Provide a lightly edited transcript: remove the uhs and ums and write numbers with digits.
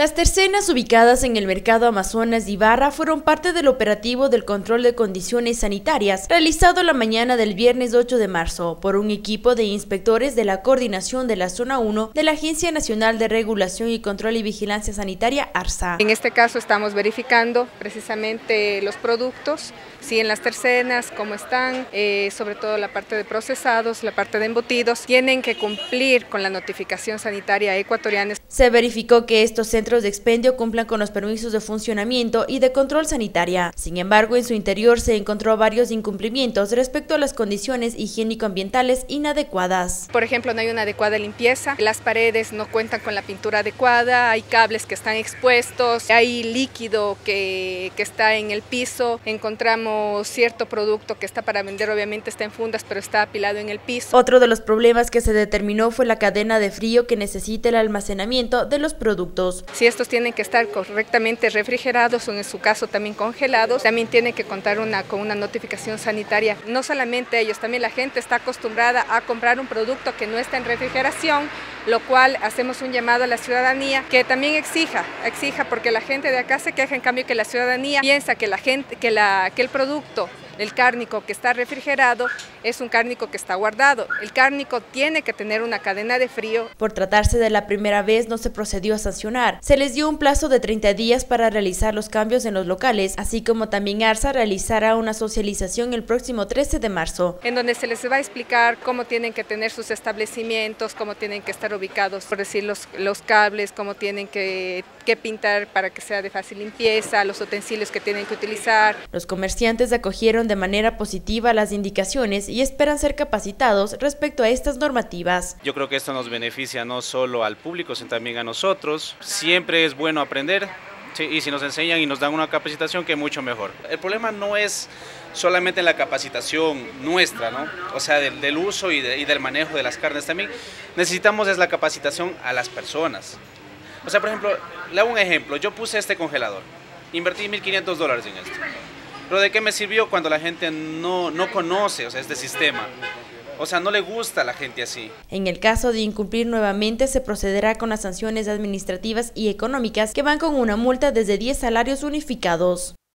Las tercenas ubicadas en el mercado Amazonas de Ibarra fueron parte del operativo del control de condiciones sanitarias realizado la mañana del viernes 8 de marzo por un equipo de inspectores de la coordinación de la Zona 1 de la Agencia Nacional de Regulación y Control y Vigilancia Sanitaria, ARSA. En este caso estamos verificando precisamente los productos, si en las tercenas, cómo están, sobre todo la parte de procesados, la parte de embutidos, tienen que cumplir con la notificación sanitaria ecuatoriana. Se verificó que estos centros de expendio cumplan con los permisos de funcionamiento y de control sanitaria. Sin embargo, en su interior se encontró varios incumplimientos respecto a las condiciones higiénico-ambientales inadecuadas. Por ejemplo, no hay una adecuada limpieza, las paredes no cuentan con la pintura adecuada, hay cables que están expuestos, hay líquido que está en el piso, encontramos cierto producto que está para vender, obviamente está en fundas, pero está apilado en el piso. Otro de los problemas que se determinó fue la cadena de frío que necesita el almacenamiento de los productos. Si estos tienen que estar correctamente refrigerados o en su caso también congelados, también tienen que contar con una notificación sanitaria. No solamente ellos, también la gente está acostumbrada a comprar un producto que no está en refrigeración, lo cual hacemos un llamado a la ciudadanía que también exija porque la gente de acá se queja, en cambio que la ciudadanía piensa que el producto, el cárnico que está refrigerado es un cárnico que está guardado. El cárnico tiene que tener una cadena de frío. Por tratarse de la primera vez no se procedió a sancionar. Se les dio un plazo de 30 días para realizar los cambios en los locales, así como también ARSA realizará una socialización el próximo 13 de marzo. En donde se les va a explicar cómo tienen que tener sus establecimientos, cómo tienen que estar ubicados, por decir los cables, cómo tienen que pintar para que sea de fácil limpieza, los utensilios que tienen que utilizar. Los comerciantes acogieron de manera positiva las indicaciones y esperan ser capacitados respecto a estas normativas. Yo creo que esto nos beneficia no solo al público, sino también a nosotros. Siempre es bueno aprender, sí, y si nos enseñan y nos dan una capacitación, que mucho mejor. El problema no es solamente en la capacitación nuestra, ¿no? O sea, del uso y del manejo de las carnes. También necesitamos es la capacitación a las personas. O sea, por ejemplo, le hago un ejemplo. Yo puse este congelador, invertí $1.500 en esto. Pero ¿de qué me sirvió cuando la gente no conoce, o sea, este sistema? O sea, no le gusta a la gente así. En el caso de incumplir nuevamente, se procederá con las sanciones administrativas y económicas que van con una multa desde 10 salarios unificados.